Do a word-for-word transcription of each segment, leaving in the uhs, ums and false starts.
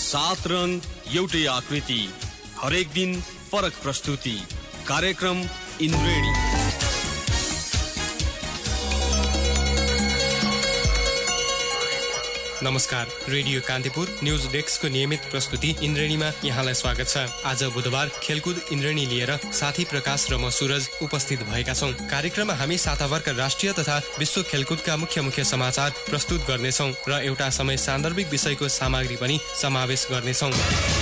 सात रङ एउटै आकृति, हरेक दिन फरक प्रस्तुति। कार्यक्रम इन्द्रेणी। नमस्कार, रेडियो कान्तिपुर न्यूज डेस्कको नियमित प्रस्तुति इन्द्रेणीमा यहाँलाई स्वागत छ। आज बुधबार खेलकुद इन्द्रेणी लिएर साथी प्रकाश र म सूरज उपस्थित भएका छौं। कार्यक्रममा हामी साताभरका राष्ट्रिय तथा विश्व खेलकुदका मुख्य मुख्य समाचार प्रस्तुत गर्नेछौं र एउटा समय सान्दर्भिक विषयको सामग्री पनि समावेश गर्नेछौं।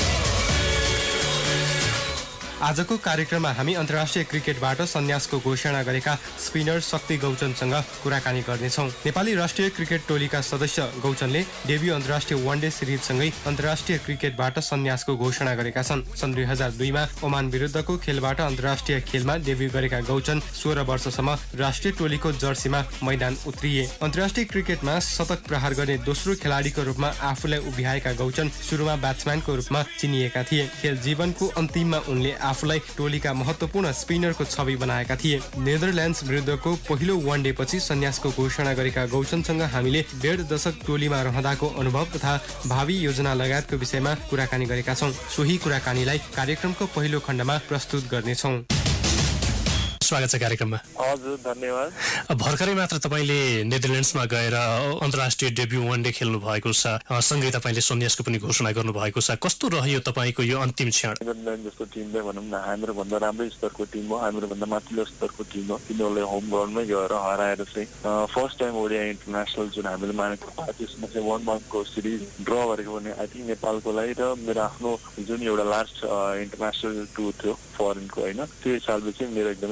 आजको कार्यक्रममा हामी अन्तर्राष्ट्रिय क्रिकेटबाट सन्यासको घोषणा गरेका स्पिनर शक्ति गौचनसँग कुराकानी गर्नेछौँ। नेपाली राष्ट्रिय क्रिकेट टोलीका सदस्य गौचनले डेब्यू अन्तर्राष्ट्रिय वानडे सिरिजसँगै अन्तर्राष्ट्रिय क्रिकेटबाट सन्यासको घोषणा गरेका छन्। सन् दुई हजार दुईमा ओमान विरुद्धको खेलबाट अन्तर्राष्ट्रिय खेलमा डेब्यू गरेका गौचन सोह्र वर्षसम्म राष्ट्रिय टोलीको जर्सीमा मैदान उत्रिए। अन्तर्राष्ट्रिय क्रिकेटमा शतक प्रहार गर्ने दोस्रो खेलाडीको रूपमा आफूलाई उभ्याएका गौचन सुरुमा ब्याट्सम्यानको रूपमा चिनिएका थिए। खेल जीवनको अन्तिममा उनले आफूलाई टोलीका महत्वपूर्ण स्पिनरको छवि बनाएका थिए। नेदरल्यान्ड्स विरुद्धको पहिलो वानडे पछि सन्यासको घोषणा गरेका गौचनसँग हामीले डेढ दशक टोलीमा रहँदाको अनुभव तथा भावी योजना लगायतको विषयमा कुराकानी गरेका छौँ। सोही कुराकानीलाई कार्यक्रमको पहिलो खण्डमा प्रस्तुत गर्नेछौँ। स्वागत छ कार्यक्रममा। हजुर, धन्यवाद। भर्खरै मात्र तपाईँले नेदरल्यान्ड्समा गएर अन्तर्राष्ट्रिय डेब्यू वानडे खेल्नु भएको छ, सँगै तपाईँले सन्यासको पनि घोषणा गर्नु भएको छ। कस्तो रह्यो तपाईँको यो अन्तिम क्षण? नेदरल्यान्ड जस्तो टिमले भनौँ न हाम्रो भन्दा राम्रै स्तरको टिम हो, हाम्रो भन्दा माथिल्लो स्तरको टिम हो। तिनीहरूले होम ग्राउन्डमै गएर हराएर चाहिँ फर्स्ट टाइम ओडिआई इन्टरनेसनल जुन हामीले मानेको थियो त्यसमा चाहिँ वान वानको सिरिज ड्र गरेको भने आई थिङ्क नेपालको लागि र मेरो आफ्नो जुन एउटा लास्ट इन्टरनेसनल टुर थियो फरेनको होइन, त्यो हिसाबले चाहिँ मेरो एकदमै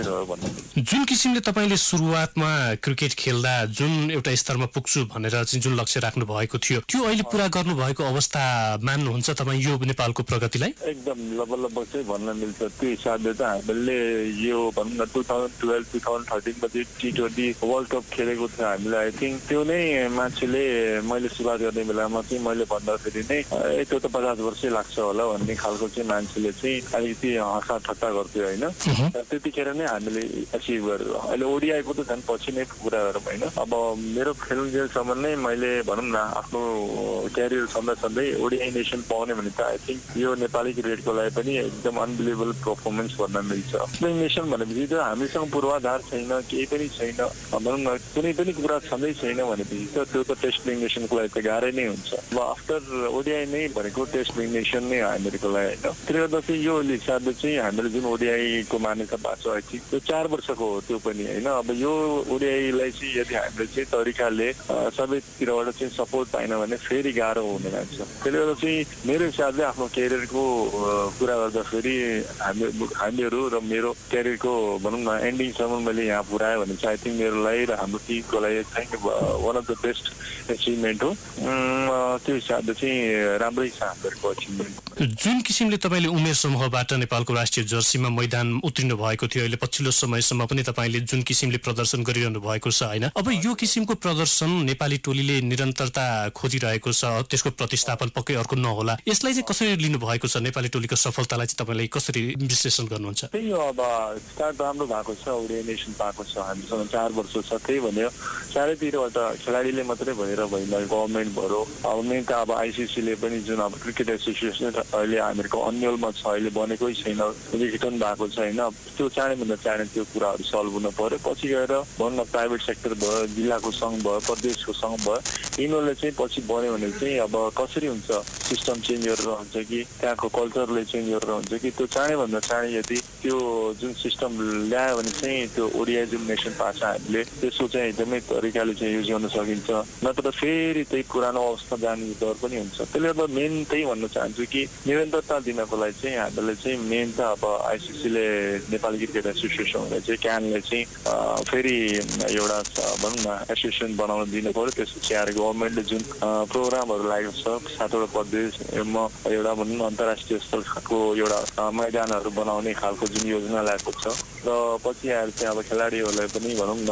जुन किसिमले तपाईँले सुरुवातमा क्रिकेट खेल्दा जुन एउटा स्तरमा पुग्छु भनेर चाहिँ जुन लक्ष्य राख्नु भएको थियो त्यो अहिले पुरा गर्नु भएको अवस्था मान्नुहुन्छ तपाईँ यो नेपालको प्रगतिलाई? एकदम लगभग लगभग चाहिँ भन्न मिल्छ। त्यो हिसाबले त हामीले यो भनौँ न two thousand twelve two thousand थर्टिनमा चाहिँ टी ट्वेन्टी वर्ल्ड कप खेलेको थियो हामीले। आई थिङ्क त्यो नै मान्छेले मैले सुरुवात गर्ने बेलामा चाहिँ मैले भन्दाखेरि नै ए त्यो त पचास वर्षै लाग्छ होला भन्ने खालको चाहिँ मान्छेले चाहिँ अलिकति हँसा ठट्टा गर्थ्यो होइन। त्यतिखेर नै हामीले एचिभ गरेर अहिले ओडिआईको त झन् पछि नै पुरा गरौँ होइन। अब मेरो खेल्जेलसम्म नै मैले भनौँ न आफ्नो क्यारियर सधैँ सधैँ ओडिआई नेसन पाउने भने त आई थिङ्क यो नेपाली क्रिकेटको लागि पनि एकदम अनबिलिभेबल पर्फर्मेन्स भन्न मिल्छ। नेसन भनेपछि त हामीसँग पूर्वाधार छैन, केही पनि छैन, भनौँ न कुनै पनि कुरा छँदै छैन भनेपछि त त्यो त टेस्ट प्लेइङ नेसनको लागि त गाह्रै नै हुन्छ। अब आफ्टर ओडिआई नै भनेको टेस्ट प्लेइङ नेसन नै हो हामीहरूको लागि होइन। त्यसले गर्दा चाहिँ यो हिसाबले चाहिँ हामीले जुन ओडिआईको मान्यता पाएको छ त्यो चार वर्षको हो त्यो पनि होइन। अब यो ओडिआईलाई चाहिँ यदि हामीले चाहिँ तरिकाले सबैतिरबाट चाहिँ सपोर्ट पाएन भने फेरि गाह्रो हुने जान्छ। त्यसले गर्दा चाहिँ मेरो हिसाबले आफ्नो क्यारियरको कुरा गर्दाखेरि हामी हामीहरू र मेरो क्यारियरको भनौँ न एन्डिङसम्म मैले यहाँ पुऱ्याएँ भने चाहिँ आई थिङ्क मेरो लागि र हाम्रो टिमको लागि चाहिँ one of the best achievement हो। त्यो हिसाबले चाहिँ राम्रै छ हाम्रो एचिभमेन्ट। जुन किसिमले तपाईँले उमेर समूहबाट नेपालको राष्ट्रिय जर्सीमा मैदान उत्रिनु भएको थियो, अहिले पछिल्लो समयसम्म पनि तपाईँले जुन किसिमले प्रदर्शन गरिरहनु भएको छ होइन, अब यो किसिमको प्रदर्शन नेपाली टोलीले निरन्तरता खोजिरहेको छ, त्यसको प्रतिस्थापन पक्कै अर्को नहोला। यसलाई चाहिँ कसरी लिनु भएको छ? नेपाली टोलीको सफलतालाई चाहिँ तपाईँले कसरी विश्लेषण गर्नुहुन्छ? त्यही हो, अब स्टार्ट राम्रो भएको छ, ओडिआई नेसन पाएको छ, हामीसँग चार वर्ष छ। त्यही भन्यो चारैतिरबाट खेलाडीले मात्रै भएर भएन, गभर्मेन्ट भयो, अब मेन त अब आइसिसीले पनि जुन अब क्रिकेट एसोसिएसन अहिले हामीहरूको अन्यलमा छ, अहिले बनेकै छैन, रिटर्न भएको छैन। त्यो चाँडैभन्दा चाँडै त्यो कुराहरू सल्भ हुन पर्यो। पछि गएर भनौँ न प्राइभेट सेक्टर भयो, जिल्लाको सङ्घ भयो, प्रदेशको सङ्घ भयो, यिनीहरूले चाहिँ पछि बन्यो भने चाहिँ अब कसरी हुन्छ, सिस्टम चेन्ज गरेर हुन्छ कि त्यहाँको कल्चरले चेन्ज गरेर हुन्छ कि त्यो चाँडैभन्दा चाँडै यदि त्यो जुन सिस्टम ल्यायो भने चाहिँ त्यो ओडिआई जुन नेसन पाएको छ हामीले त्यसको चाहिँ एकदमै तरिकाले चाहिँ युज गर्न सकिन्छ, नत्र फेरि त्यही पुरानो अवस्था जाने डर पनि हुन्छ। त्यसले गर्दा मेन त्यही भन्न चाहन्छु कि निरन्तरता दिनको लागि चाहिँ हामीले चाहिँ मेन त अब आइसिसीले नेपाली क्रिकेट एसोसिएसनले चाहिँ क्यानले चाहिँ फेरि एउटा भनौँ न एसोसिएसन बनाउन दिनु पऱ्यो। त्यसपछि आएर गभर्मेन्टले जुन प्रोग्रामहरू लागेको छ सातवटा प्रदेशमा एउटा भनौँ न अन्तर्राष्ट्रिय स्तरको एउटा मैदानहरू बनाउने खालको जुन योजना ल्याएको छ र पछि आएर चाहिँ अब खेलाडीहरूलाई पनि भनौँ न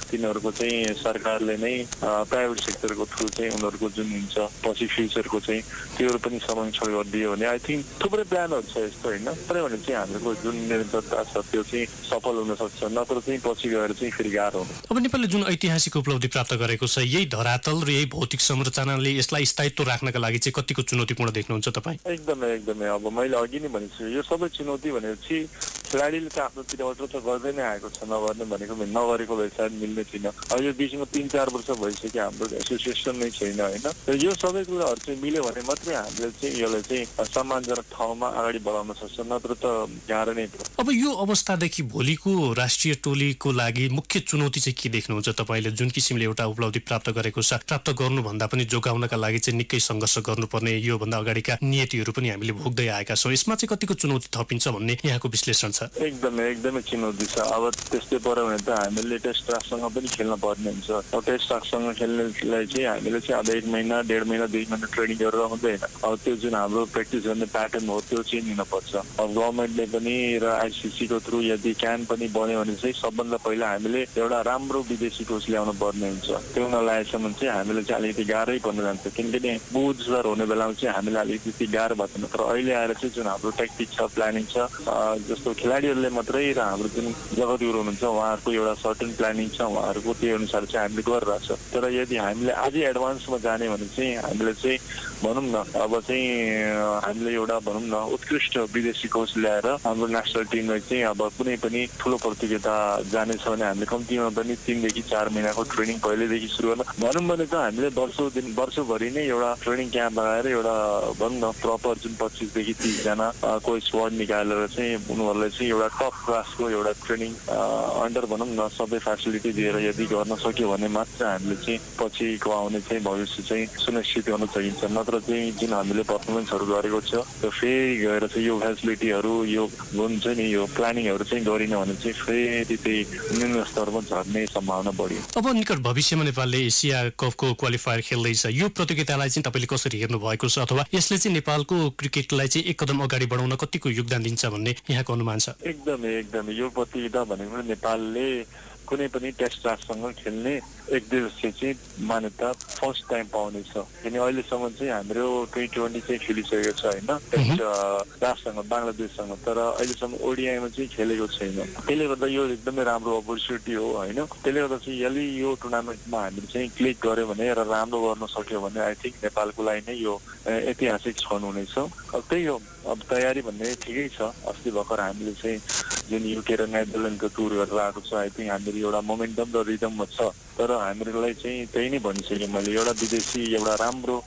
तिनीहरूको चाहिँ सरकारले नै प्राइभेट सेक्टरको थ्रु चाहिँ उनीहरूको जुन हुन्छ पछि फ्युचरको चाहिँ त्योहरू पनि संरक्षण गरिदियो भने आई थिङ्क थुप्रै प्लानहरू छ यस्तो होइन तर भने चाहिँ हाम्रो जुन निरन्तरता छ त्यो चाहिँ सफल हुन सक्छ नत्र चाहिँ पछि गएर चाहिँ फेरि गाह्रो हुन्छ। अब नेपालले जुन ऐतिहासिक उपलब्धि प्राप्त गरेको छ यही धरातल र यही भौतिक संरचनाले यसलाई स्थायित्व राख्नका लागि चाहिँ कतिको चुनौतीपूर्ण देख्नुहुन्छ तपाईँ? एकदमै एकदमै अब मैले अघि नै भनेको छु यो सबै चुनौती भनेपछि खेलाडीले त आफ्नोतिर अल्टर त गर्दै नै आएको छ नगर्ने भनेको नगरेको भए सायद मिल्ने थिएन। अब यो बिचमा तिन चार वर्ष भइसक्यो हाम्रो एसोसिएसन नै छैन होइन र यो सबै कुराहरू चाहिँ मिल्यो भने मात्रै हामीले चाहिँ यसलाई चाहिँ सम्मानजनक ठाउँमा अगाडि बढाउन सक्छ नत्र त गाह्रो नै थियो। अब यो अवस्थादेखि भोलिको राष्ट्रिय टोलीको लागि मुख्य चुनौती चाहिँ के देख्नुहुन्छ तपाईँले? जुन किसिमले एउटा उपलब्धि प्राप्त गरेको छ प्राप्त गर्नुभन्दा पनि जोगाउनका लागि चाहिँ निकै सङ्घर्ष गर्नुपर्ने योभन्दा अगाडिका नियतिहरू पनि हामीले भोग्दै आएका छौँ यसमा चाहिँ कतिको चुनौती थपिन्छ भन्ने यहाँको विश्लेषण छ? एकदमै एकदमै चुनौती छ। अब त्यस्तै पऱ्यो भने त हामीले टेस्ट राष्ट्रसँग पनि खेल्न पर्ने हुन्छ। अब टेस्ट राष्ट्रसँग खेल्नेलाई चाहिँ हामीले चाहिँ अब एक महिना डेढ महिना दुई महिना ट्रेनिङ गरेर हुँदैन। अब त्यो जुन हाम्रो प्र्याक्टिस गर्ने प्याटर्न हो त्यो चेन्ज हुनुपर्छ। अब गभर्मेन्टले पनि र आइसिसीको थ्रु यदि क्यान पनि बन्यो भने चाहिँ सबभन्दा पहिला हामीले एउटा राम्रो विदेशी कोच ल्याउनु पर्ने हुन्छ। त्यो नल्याएसम्म चाहिँ हामीले चाहिँ अलिकति गाह्रै पर्न जान्छ किनकि बुझदार हुने बेलामा चाहिँ हामीले अलिकति गाह्रो भएको छैन। तर अहिले आएर चाहिँ जुन हाम्रो ट्याक्टिक छ प्लानिङ छ जस्तो खेलाडीहरूले मात्रै र हाम्रो जुन जगतगुरु हुनुहुन्छ उहाँहरूको एउटा सर्टेन प्लानिङ छ उहाँहरूको त्यही अनुसार चाहिँ हामीले गरिरहेछ। तर यदि हामीले अझै एडभान्समा जाने भने चाहिँ हामीले चाहिँ भनौँ न अब चाहिँ हामीले एउटा भनौँ न उत्कृष्ट विदेशी कोच ल्याएर हाम्रो नेसनल टिमलाई चाहिँ अब कुनै पनि ठुलो प्रतियोगिता जानेछ भने हामीले कम्तीमा पनि तिनदेखि चार महिनाको ट्रेनिङ पहिल्यैदेखि सुरु गर्न भनौँ भने त हामीले वर्षौँ दिन वर्षभरि नै एउटा ट्रेनिङ क्याम्प लगाएर एउटा भनौँ न प्रपर जुन पच्चिसदेखि तिसजना कोही स्क्वाड निकालेर चाहिँ उनीहरूलाई चाहिँ एउटा टप क्लासको एउटा ट्रेनिङ अन्डर भनौँ न सबै फेसिलिटी दिएर यदि गर्न सक्यो भने मात्र हामीले चाहिँ पछिको आउने चाहिँ भविष्य चाहिँ सुनिश्चित गर्न सकिन्छ। नत्र चाहिँ जुन हामीले पर्फर्मेन्सहरू गरेको छ त्यो फेरि गएर चाहिँ यो फेसिलिटीहरू यो हुन्छ नि यो प्लानिङहरू चाहिँ गरिन भने चाहिँ फेरि त्यही निम्न स्तरमा झर्ने सम्भावना बढी। अब निकट भविष्यमा नेपालले एसिया कपको क्वालिफायर खेल्दैछ यो प्रतियोगितालाई चाहिँ तपाईँले कसरी हेर्नु भएको छ अथवा यसले चाहिँ नेपालको क्रिकेटलाई चाहिँ एक कदम अगाडि बढाउन कतिको योगदान दिन्छ भन्ने यहाँको अनुमान छ? एकदमै एकदमै यो प्रतियोगिता भनेको नेपालले कुनै पनि टेस्ट राष्ट्रसँग खेल्ने एक दिवसीय चाहिँ मान्यता फर्स्ट टाइम पाउनेछ किन अहिलेसम्म चाहिँ हाम्रो ट्वेन्टी ट्वेन्टी चाहिँ खेलिसकेको छ होइन टेस्ट राष्ट्रसँग बङ्गलादेशसँग तर अहिलेसम्म ओडिआईमा चाहिँ खेलेको छैन। त्यसले गर्दा यो एकदमै राम्रो अपर्च्युनिटी हो होइन। त्यसले गर्दा चाहिँ यदि यो टुर्नामेन्टमा हामीले चाहिँ क्लिक गर्यो भने र राम्रो गर्न सक्यो भने आई थिङ्क नेपालको लागि नै यो ऐतिहासिक क्षण हुनेछ। अब त्यही हो अब तयारी भन्ने ठिकै छ। अस्ति भर्खर हामीले चाहिँ जुन युके र नेदरल्यान्डको टुर गरेर आएको छ आई थिङ्क हाम्रो एउटा मोमेन्टम र रिदममा छ तर हामीलाई चाहिँ त्यही नै भनिसकेँ मैले एउटा विदेशी एउटा राम्रो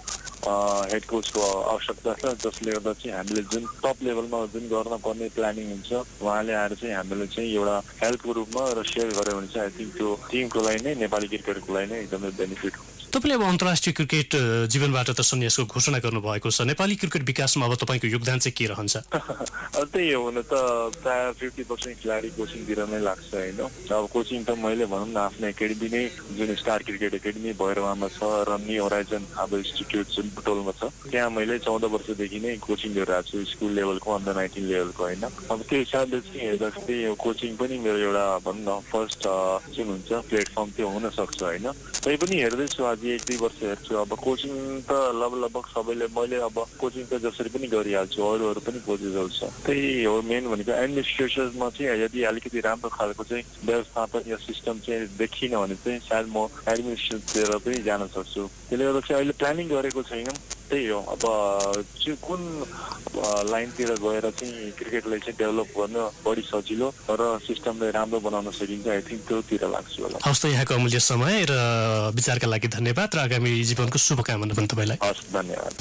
हेड कोचको आवश्यकता छ जसले गर्दा चाहिँ हामीले जुन टप लेभलमा जुन गर्न पर्ने प्लानिङ हुन्छ उहाँले आएर चाहिँ हामीले चाहिँ एउटा हेल्पको रूपमा र सेयर गर्यो भने चाहिँ आई थिङ्क त्यो टिमको लागि नै नेपाली क्रिकेटको लागि नै एकदमै बेनिफिट हुन्छ। तपाईँले अब अन्तर्राष्ट्रिय क्रिकेट जीवनबाट त सन्यासको घोषणा गर्नुभएको छ नेपाली क्रिकेट विकासमा अब तपाईँको योगदान चाहिँ के रहन्छ? त्यही हो हुन त प्रायः फिफ्टी पर्सेन्ट खेलाडी कोचिङतिर नै लाग्छ होइन। अब कोचिङ त मैले भनौँ न आफ्नो एकाडेमी नै जुन स्टार क्रिकेट एकाडेमी भैरवामा छ र न्यू होराइजन अब इन्स्टिट्युट जुन बुटोलमा छ त्यहाँ मैले चौध वर्षदेखि नै कोचिङ गरिरहेको छु स्कुल लेभलको अन्डर नाइन्टिन लेभलको होइन। अब त्यो हिसाबले चाहिँ हेर्दाखेरि यो कोचिङ पनि मेरो एउटा भनौँ न फर्स्ट जुन हुन्छ प्लेटफर्म त्यो हुनसक्छ होइन। तै पनि हेर्दैछु आज एक दुई वर्ष हेर्छु अब कोचिङ त लगभग लगभग सबैले मैले अब कोचिङ त जसरी पनि गरिहाल्छु अरूहरू पनि कोचेसहरू छ। त्यही हो मेन भनेको एडमिनिस्ट्रेसनमा चाहिँ यदि अलिकति राम्रो खालको चाहिँ व्यवस्थापन या सिस्टम चाहिँ देखिनँ भने चाहिँ सायद म एडमिनिस्ट्रेसनतिर पनि जान सक्छु। त्यसले गर्दा चाहिँ अहिले प्लानिङ गरेको छैनौँ। त्यही हो अब चाहिँ कुन लाइनतिर गएर चाहिँ क्रिकेटलाई चाहिँ डेभलप गर्न बढी सजिलो र सिस्टमलाई राम्रो बनाउन सकिन्छ आई थिङ्क त्योतिर लाग्छु होला। हवस् त यहाँको अमूल्य समय र विचारका लागि धन्यवाद र आगामी जीवनको शुभकामना पनि तपाईँलाई। हस् धन्यवाद।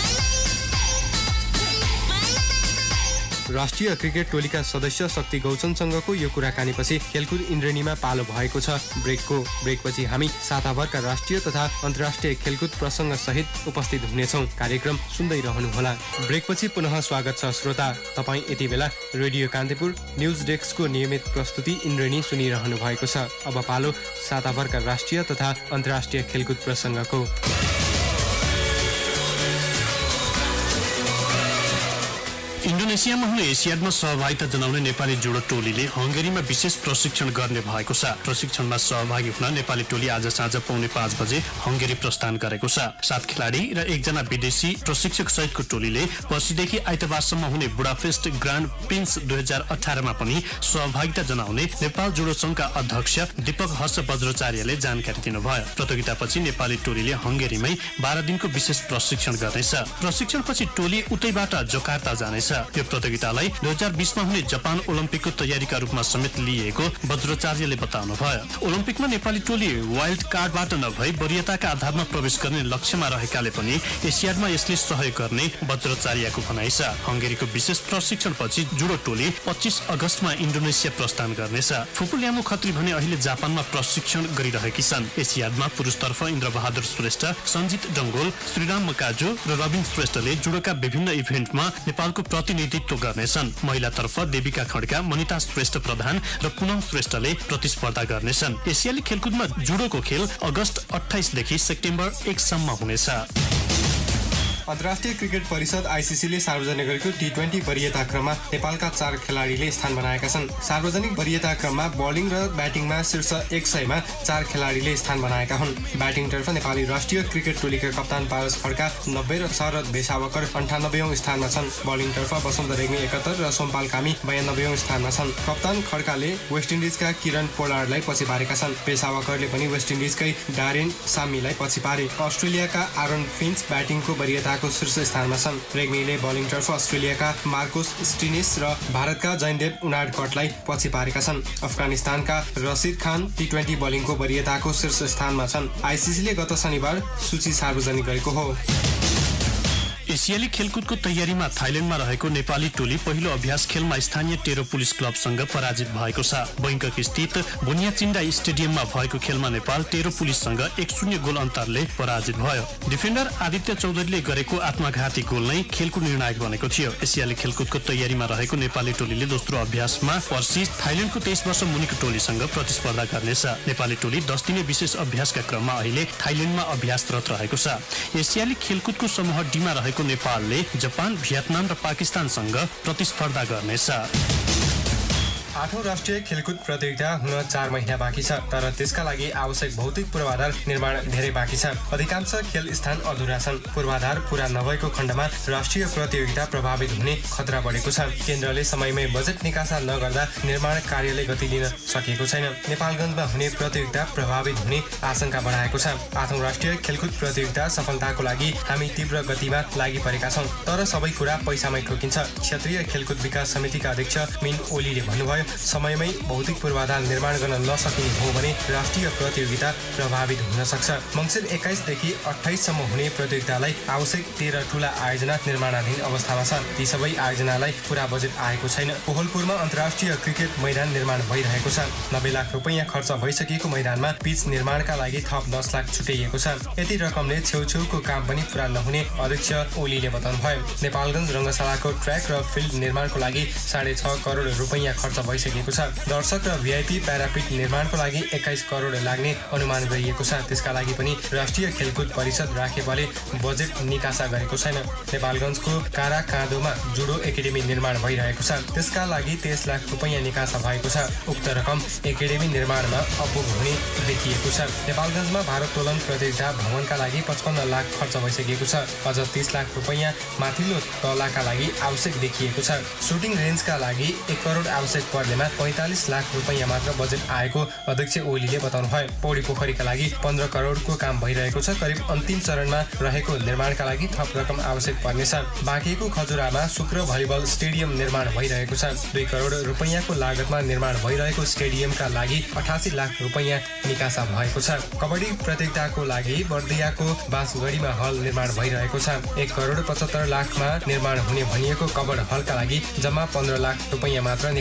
राष्ट्रिय क्रिकेट टोलीका सदस्य शक्ति गौचनसँगको यो कुराकानीपछि खेलकुद इन्द्रेणीमा पालो भएको छ ब्रेकको। ब्रेकपछि हामी साताभरका राष्ट्रिय तथा अन्तर्राष्ट्रिय खेलकुद प्रसङ्ग सहित उपस्थित हुनेछौँ। कार्यक्रम सुन्दै रहनुहोला। ब्रेकपछि पुनः स्वागत छ श्रोता। तपाईँ यति बेला रेडियो कान्तिपुर न्युज डेस्कको नियमित प्रस्तुति इन्द्रेणी सुनिरहनु भएको छ। अब पालो साताभरका राष्ट्रिय तथा अन्तर्राष्ट्रिय खेलकुद प्रसङ्गको। इन्डोनेसियामा हुने एसियाडमा सहभागिता जनाउने नेपाली जुडो टोलीले हंगेरीमा विशेष प्रशिक्षण गर्ने भएको छ। प्रशिक्षणमा सहभागी हुन नेपाली टोली आज साँझ पौने पाँच बजे हंगेरी प्रस्थान गरेको छ। सात खेलाडी र एकजना विदेशी प्रशिक्षक सहितको टोलीले पर्सिदेखि आइतबारसम्म हुने बुडापेस्ट ग्रान्ड प्रिन्स दुई हजार अठारमा पनि सहभागिता जनाउने नेपाल जुडो संघका अध्यक्ष दीपक हर्ष बज्राचार्यले जानकारी दिनुभयो। प्रतियोगितापछि नेपाली टोलीले हंगेरीमै बाह्र दिनको विशेष प्रशिक्षण गर्नेछ। प्रशिक्षणपछि टोली उतैबाट जकार्ता जानेछ। यो प्रतियोगितालाई दुई हजार बीसमा हुने जापान ओलम्पिकको तयारीका रूपमा समेत लिएको बज्राचार्यले बताउनु भयो। ओलम्पिकमा नेपाली टोली वाइल्ड कार्डबाट नभई वरियताका आधारमा प्रवेश गर्ने लक्ष्यमा रहेकाले पनि एसियाडमा यसले सहयोग गर्ने बज्राचार्यको भनाइ छ। हंगेरीको विशेष प्रशिक्षणपछि जुडो टोली पच्चीस अगस्तमा इन्डोनेसिया प्रस्थान गर्नेछ। फुपुल्यामु खत्री भने अहिले जापानमा प्रशिक्षण गरिरहेकी छन्। एसियाडमा पुरुषतर्फ इन्द्रबहादुर श्रेष्ठ, सञ्जित डंगोल, श्रीराम मकाजु र रविन श्रेष्ठले जुडोका विभिन्न इभेन्टमा नेपालको प्रतिनिधित्व गर्नेछन्। महिलातर्फ देविका खड्का, मनिता श्रेष्ठ प्रधान र पुनम श्रेष्ठले प्रतिस्पर्धा गर्नेछन्। एसियाली खेलकुदमा जुडोको खेल अगस्त अट्ठाइसदेखि सेप्टेम्बर एकसम्म हुनेछ। अन्तर्राष्ट्रिय क्रिकेट परिषद आइसिसीले सार्वजनिक गरेको टी ट्वेन्टी वरियता क्रममा नेपालका चार खेलाडीले स्थान बनाएका छन्। सार्वजनिक वरियता क्रममा बलिङ र ब्याटिङमा शीर्ष एक सयमा चार खेलाडीले स्थान बनाएका हुन्। ब्याटिङतर्फ नेपाली राष्ट्रिय क्रिकेट टोलीका कप्तान पारस खड्का नब्बे र शरद भेषावकर अन्ठानब्बेऔं स्थानमा छन्। बलिङतर्फ वसन्त रेग्मी एकात्तर र सोमपाल कामी बयानब्बेऔं स्थानमा छन्। कप्तान खड्काले वेस्ट इन्डिजका किरण पोलार्डलाई पछि पारेका छन्। भेषावकरले पनि वेस्ट इन्डिजकै डारेन सामीलाई पछि पारे। अस्ट्रेलियाका आरोन फिन्च ब्याटिङको वरियता शीर्ष स्थानमा छन्। रेग्मीले बलिङतर्फ अस्ट्रेलियाका मार्कोस स्टिनिस र भारतका जयदेव उनाडकटलाई पछि पारेका छन्। अफगानिस्तानका रसिद खान टी ट्वेन्टी बलिङको वरियताको शीर्ष स्थानमा छन्। आइसिसीले गत शनिबार सूची सार्वजनिक गरेको हो। एसियाली खेलकुदको तयारीमा थाइल्याण्डमा रहेको नेपाली टोली पहिलो अभ्यास खेलमा स्थानीय टेरो पुलिस क्लबसँग पराजित भएको छ। बैंकक स्थित बुनियाचिन्डा स्टेडियममा भएको खेलमा नेपाल टेरो पुलिससँग एक शून्य गोल अन्तरले पराजित भयो। डिफेन्डर आदित्य चौधरीले गरेको आत्मघाती गोल नै खेलको निर्णायक बनेको थियो। एसियाली खेलकुदको तयारीमा रहेको नेपाली टोलीले दोस्रो अभ्यासमा पर्सि थाइल्याण्डको तेइस वर्ष मुनिको टोलीसँग प्रतिस्पर्धा गर्नेछ। नेपाली टोली दस दिने विशेष अभ्यासका क्रममा अहिले थाइल्याण्डमा अभ्यासरत रहेको छ। एसियाली खेलकुदको समूह डीमा रहेको नेपालले जापान, भियतनाम र पाकिस्तानसँग प्रतिस्पर्धा गर्नेछ। आठौं राष्ट्रिय खेलकुद प्रतियोगिता हुन चार महिना बाँकी छ, तर त्यसका लागि आवश्यक भौतिक पूर्वाधार निर्माण धेरै बाँकी छ। अधिकांश खेल स्थान अधुरा छन्। पूर्वाधार पूरा नभएको खण्डमा राष्ट्रिय प्रतियोगिता प्रभावित हुने खतरा बढेको छ। केन्द्रले समयमै बजेट निकासा नगर्दा निर्माण कार्यले गति लिन सकेको छैन। नेपालगञ्जमा हुने प्रतियोगिता प्रभावित हुने आशंका बढाएको छ। आठौं राष्ट्रिय खेलकुद प्रतियोगिता सफलताको लागि हामी तीव्र गतिमा लागि परेका छौं, तर सबै कुरा पैसामै ठोकिन्छ। क्षेत्रीय खेलकुद विकास समितिका अध्यक्ष मिन ओलीले भन्नुभयो, समयमै भौतिक पूर्वाधार निर्माण गर्न नसकिने हो भने राष्ट्रिय प्रतियोगिता प्रभावित हुन सक्छ। मङ्सिर एक्काइसदेखि अट्ठाइससम्म हुने प्रतियोगितालाई आवश्यक तेह्र ठूला आयोजना निर्माणाधीन अवस्थामा छ। ती सबै आयोजनालाई पूरा बजेट आएको छैन। कोहलपुरमा अन्तर्राष्ट्रिय क्रिकेट मैदान निर्माण भइरहेको छ। नब्बे लाख रुपियाँ खर्च भइसकेको मैदानमा पिच निर्माणका लागि थप दस लाख छुट्याइएको छ। यति रकमले छेउछेउको काम पनि पूरा नहुने अध्यक्ष ओलीले बताउनुभयो। नेपालगञ्ज रङ्गशालाको ट्र्याक र फिल्ड निर्माणको लागि साढे छ करोड रुपियाँ खर्च भइसकेको छ। दर्शक र भिआइपी प्यारापिट निर्माणको लागि एक्काइस करोड लाग्ने अनुमान गरिएको छ। त्यसका लागि पनि राष्ट्रिय खेलकुद परिषद राखेपले बजेट निकासा गरेको छैन। नेपालगञ्जको कारा काँदोमा जुडो एकाडेमी निर्माण भइरहेको छ। त्यसका लागि तेइस लाख रुपियाँ निकासा भएको छ। उक्त रकम एकाडेमी निर्माणमा अपुग हुने देखिएको छ। नेपालगञ्जमा भारोत्तोलन प्रतियोगिता भवनका लागि पचपन्न लाख खर्च भइसकेको छ। अझ तीस लाख रुपियाँ माथिल्लो तलाका लागि आवश्यक देखिएको छ। सुटिङ रेन्जका लागि एक करोड आवश्यक पर्नेमा पैंतालिस लाख रुपियाँ मात्र बजेट आएको अध्यक्ष ओलीले बताउनुभयो। पौडी पोखरीका लागि पन्ध्र करोडको काम भइरहेको छ। करिब अन्तिम चरणमा रहेको निर्माणका लागि थप रकम आवश्यक पर्नेछ। बाँकीको खजुरामा शुक्र भलिबल स्टेडियम निर्माण भइरहेको छ। दुई करोड रुपियाँको लागतमा निर्माण भइरहेको स्टेडियमका लागि अठासी लाख रुपियाँ निकासा भएको छ। कबड्डी प्रतियोगिताको लागि बर्दियाको बाँसगढीमा हल निर्माण भइरहेको छ। एक करोड पचहत्तर लाखमा निर्माण हुने भनिएको कबड हलका लागि जम्मा पन्ध्र लाख रुपियाँ मात्र निकासा भएको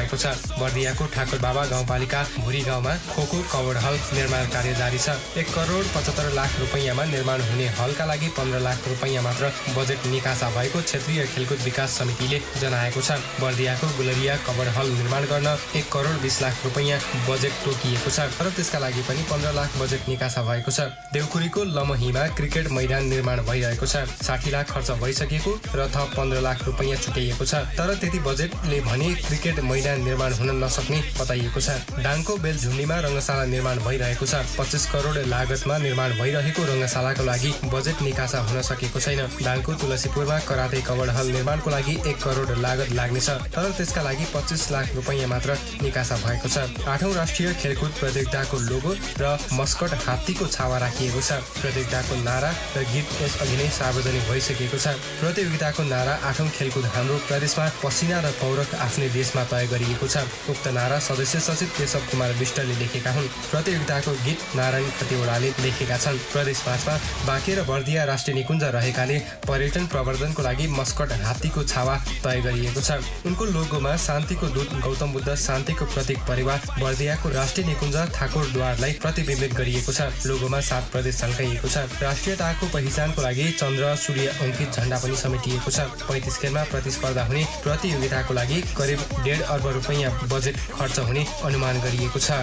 भएको छ। बर्दियाको ठाकुर बाबा गाउँपालिका भुरी गाउँमा खोको कवर्ड हल निर्माण कार्य जारी छ। एक करोड पचहत्तर लाख रुपैयाँमा निर्माण हुने हलका लागि पन्ध्र लाख रुपैयाँ मात्र बजेट निकासा भएको क्षेत्रीय खेलकुद विकास समितिले जनाएको छ। बर्दियाको गुलरिया कवर्ड हल निर्माण गर्न एक करोड बीस लाख रुपैयाँ बजेट तोकिएको छ, तर त्यसका लागि पनि पन्ध्र लाख बजेट निकासा भएको छ। देउखुरीको लमहीमा क्रिकेट मैदान निर्माण भइरहेको छ। साठी लाख खर्च भइसकेको र थप पन्ध्र लाख रुपैयाँ छुट्याइएको छ, तर त्यति बजेटले भने क्रिकेट मैदान निर्माण हुन नसक्ने बताइएको छ। डाङको बेलझुन्डीमा रङ्गशाला निर्माण भइरहेको छ। पच्चिस करोड लागतमा निर्माण भइरहेको रङ्गशालाको लागि बजेट निकासा हुन सकेको छैन। डाङको तुलसीपुरमा कराते कवर्ड हल निर्माणको लागि एक करोड लागत लाग्नेछ, तर त्यसका लागि पच्चिस लाख रुपैयाँ मात्र निकासा भएको छ। आठौं राष्ट्रिय खेलकुद प्रतियोगिताको लोगो र मस्कट हात्तीको छावा राखिएको छ। प्रतियोगिताको नारा र गीत यस अघि नै सार्वजनिक भइसकेको छ। प्रतियोगिताको नारा आठौं खेलकुद हाम्रो प्रदेशमा पसिना र पौरख आफ्नै देशमा तय गरिएको छ। उक्त नारा सदस्य सचिव केशव कुमार विष्टले लेखेका हुन्। प्रतियोगिताको गीत नारायण खतिवड़ाले लेखेका छन्। प्रदेश पाँचमा बाँके र बर्दिया राष्ट्रिय निकुञ्ज रहेकाले पर्यटन प्रवर्धनको लागि मस्कट हात्तीको छावा तय गरिएको छ। उनको लोगोमा शान्तिको दूत गौतम बुद्ध शान्तिको प्रतीक परिवार बर्दियाको राष्ट्रिय निकुञ्ज ठाकुरद्वारलाई प्रतिबिम्बित गरिएको छ। लोगोमा सात प्रदेश झल्काइएको छ। राष्ट्रियताको पहिचानको लागि चन्द्र सूर्य अङ्कित झण्डा पनि समेटिएको छ। पैँतिस खेलमा प्रतिस्पर्धा हुने प्रतियोगिताको लागि करिब डेढ अर्ब रुपैयाँ बजेट खर्च हुने अनुमान गरिएको छ।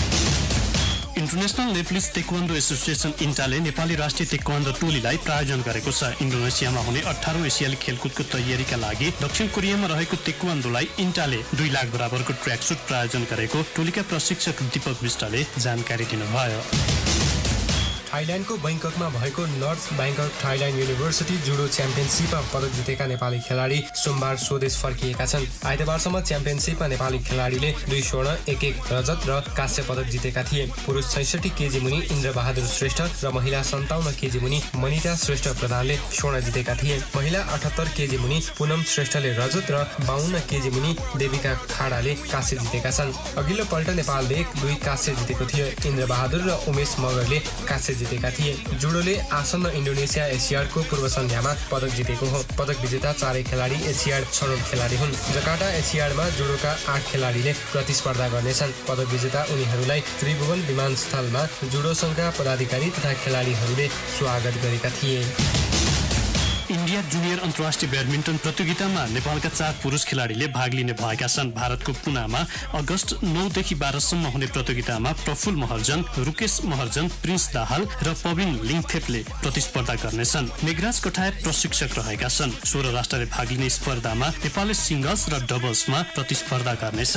इन्टरनेसनल नेप्लिज ताइक्वान्डो एसोसिएसन इन्टाले नेपाली राष्ट्रिय ताइक्वान्डो टोलीलाई प्रायोजन गरेको छ। इन्डोनेसियामा हुने अठारौं एसियाली खेलकुदको तयारीका लागि दक्षिण कोरियामा रहेको ताइक्वान्डोलाई इन्टाले दुई लाख बराबरको ट्र्याक सुट प्रायोजन गरेको टोलीका प्रशिक्षक दीपक विष्टले जानकारी दिनुभयो। थाइल्यान्डको बैंककमा भएको नर्थ बैंकक थाइल्यान्ड युनिभर्सिटी जुडो च्याम्पियनसिपमा पदक जितेका नेपाली खेलाडी सोमबार स्वदेश फर्किएका छन्। आइतबारसम्म च्याम्पियनसिपमा नेपाली खेलाडीले दुई स्वर्ण एक एक रजत र कांस्य पदक जितेका थिए। पुरुष छैसठी केजी मुनि इन्द्र बहादुर श्रेष्ठ र महिला सन्ताउन्न केजी मुनि मनिता श्रेष्ठ प्रधानले स्वर्ण जितेका थिए। महिला अठहत्तर केजी मुनि पुनम श्रेष्ठले रजत र बाहन्न केजी मुनि देविका खाडाले कांस्य जितेका छन्। अघिल्लो पल्ट नेपालले दुई कांस्य जितेको थियो। इन्द्र बहादुर र उमेश मगरले कांस्य जितेका थिए। जुडोले आसन्न इन्डोनेसिया एसियाडको पूर्व सन्ध्यामा पदक जितेको हो। पदक विजेता चारै खेलाडी एसियाड छनौट खेलाडी हुन्। जकार्ता एसियाडमा जुडोका आठ खेलाडीले प्रतिस्पर्धा गर्नेछन्। पदक विजेता उनीहरूलाई त्रिभुवन विमानस्थलमा जुडो संघका पदाधिकारी तथा खेलाडीहरूले स्वागत गरेका थिए। इन्डिया जुनियर अन्तर्राष्ट्रिय ब्याडमिन्टन प्रतियोगितामा नेपालका चार पुरुष खेलाडीले भाग लिने भएका छन्। भारतको पुनामा अगस्त नौदेखि बाह्रसम्म हुने प्रतियोगितामा प्रफुल महर्जन, रुकेश महर्जन, प्रिन्स दाहाल र पविन लिङथेपले प्रतिस्पर्धा गर्नेछन्। मेघराज कठायत प्रशिक्षक रहेका छन्। सोह्र राष्ट्रले भाग लिने स्पर्धामा नेपालले सिङ्गल्स र डबल्समा प्रतिस्पर्धा गर्नेछ।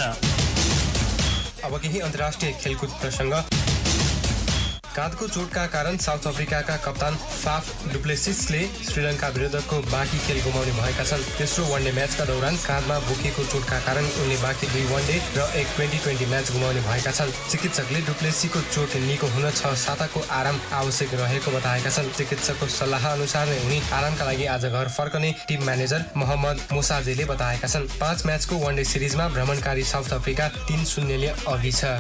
अब केही अन्तर्राष्ट्रिय खेलकुद प्रसङ्ग। काँधको चोटका कारण साउथ अफ्रिकाका कप्तान फाफ डुप्लेसिसले श्रीलङ्का विरुद्धको बाँकी खेल गुमाउने भएका छन्। तेस्रो वनडे म्याचका दौरान काँधमा बोकेको चोटका कारण उनले बाँकी दुई वनडे र एक ट्वेन्टी ट्वेन्टी म्याच गुमाउने भएका छन्। चिकित्सकले डुप्लेसीको चोट निको हुन छ साताको आराम आवश्यक रहेको बताएका छन्। चिकित्सकको सल्लाह अनुसार नै उनी आरामका लागि आज घर फर्कने टिम म्यानेजर मोहम्मद मोसाजेले बताएका छन्। पाँच म्याचको वनडे सिरिजमा भ्रमणकारी साउथ अफ्रिका तीन शून्यले अघि छ।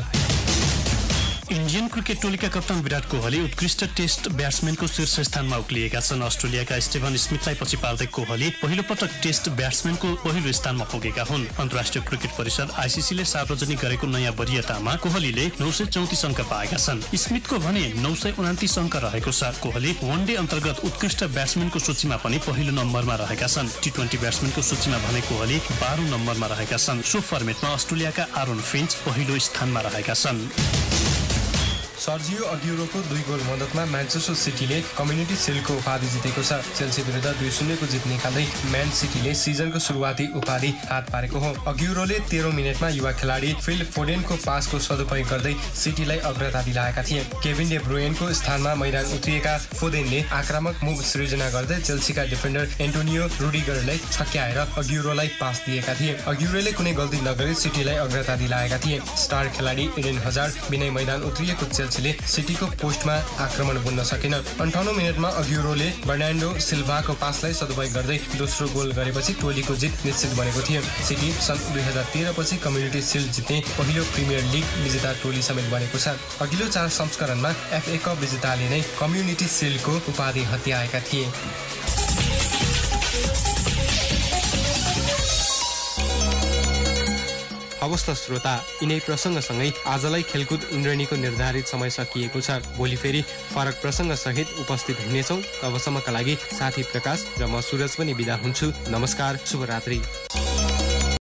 इन्डियन क्रिकेट टोलीका कप्तान विराट कोहली उत्कृष्ट टेस्ट ब्याट्सम्यानको शीर्ष स्थानमा उक्लिएका छन्। अस्ट्रेलियाका स्टेभन स्मिथलाई पछि पार्दै कोहली पहिलो पटक टेस्ट ब्याट्सम्यानको पहिलो स्थानमा पुगेका हुन्। अन्तर्राष्ट्रिय क्रिकेट परिषद आइसिसीले सार्वजनिक गरेको नयाँ वरियतामा कोहलीले नौ सय चौतिस अङ्क पाएका छन्। स्मिथको भने नौ सय उनातिस अङ्क रहेको छ। कोहली वनडे अन्तर्गत उत्कृष्ट ब्याट्सम्यानको सूचीमा पनि पहिलो नम्बरमा रहेका छन्। टी ट्वेन्टी ब्याट्सम्यानको सूचीमा भने कोहली बाह्रौं नम्बरमा रहेका छन्। सो फर्मेटमा अस्ट्रेलियाका आरोन फिन्च पहिलो स्थानमा रहेका छन्। सर्जियो अग्युरोको दुई गोल मद्दतमा म्यान्चेस्टर सिटीले कम्युनिटी सिल्डको उपाधि जितेको छ। चेल्सी विरुद्ध दुई शून्यको जित निकाल्दै म्यान सिटीले सिजनको सुरुवाती उपाधि हात पारेको हो। अग्युरोले तेह्रौं मिनटमा युवा खेलाडी फिल फोडेनको पासको सदुपयोग गर्दै सिटीलाई अग्रता दिलाएका थिए। केभिन डे ब्रुयनको स्थानमा मैदान उत्रिएका फोदेनले आक्रामक मुभ सृजना गर्दै चेल्सीका डिफेन्डर एन्टोनियो रुडिगरलाई छक्क्याएर अग्युरोलाई पास दिएका थिए। अग्युरोले कुनै गल्ती नगरी सिटीलाई अग्रता दिलाएका थिए। स्टार खेलाडी एडेन हजार्ड बिनै मैदान उत्रिएको चेल्सीले सिटीको पोस्टमा आक्रमण बुन्न सकेन। अन्ठाउन्न मिनटमा अग्युरोले बर्नान्डो सिल्भाको पासलाई सदुपयोग गर्दै दोस्रो गोल गरेपछि टोलीको जित निश्चित बनेको थियो। सिटी सन् दुई हजार तेह्र पछि कम्युनिटी सिल्ड जित्ने पहिलो प्रिमियर लिग विजेता टोली समेत बनेको छ। अघिल्लो चार संस्करणमा एफए कप विजेताले नै कम्युनिटी सिल्डको उपाधि हत्याएका थिए। अब हवस् त श्रोता, यिनै प्रसङ्गसँगै आजलाई खेलकुद इन्द्रेणीको निर्धारित समय सकिएको छ। भोलि फेरि फरक प्रसङ्ग सहित उपस्थित हुनेछौँ। तबसम्मका लागि साथी प्रकाश र म सुरज पनि बिदा हुन्छु। नमस्कार, शुभरात्रि।